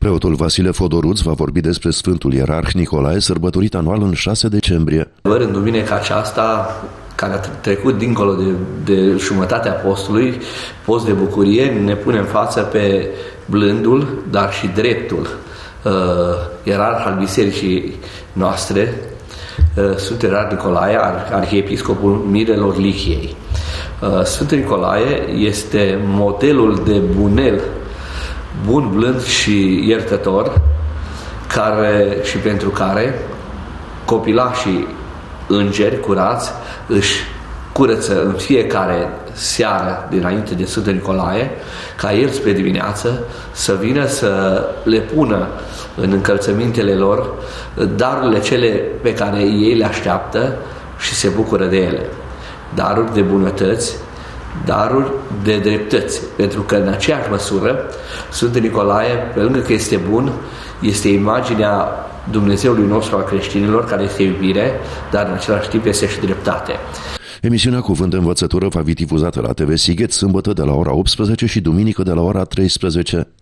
Preotul Vasile Fodoruț va vorbi despre Sfântul Ierarh Nicolae, sărbătorit anual în 6 decembrie. În duminica aceasta, care a trecut dincolo de jumătatea postului, post de bucurie, ne pune în față pe blândul, dar și dreptul ierarh al bisericii noastre, Sfântul Ierarh Nicolae, arhiepiscopul Mirelor Lihiei. Sfântul Nicolae este modelul de bunel, bun, blând și iertător, și pentru care copilașii îngeri curați își curăță în fiecare seară dinainte de Sfântul Nicolae, ca el spre dimineață să vină să le pună în încălțămintele lor darurile cele pe care ei le așteaptă și se bucură de ele. Daruri de bunătăți, daruri de dreptăți, pentru că în aceeași măsură Sfântul Nicolae, pe lângă că este bun, este imaginea Dumnezeului nostru al creștinilor, care este iubire, dar în același timp este și dreptate. Emisiunea Cuvânt de Învățătură va fi difuzată la TV Sighet sâmbătă de la ora 18 și duminică de la ora 13.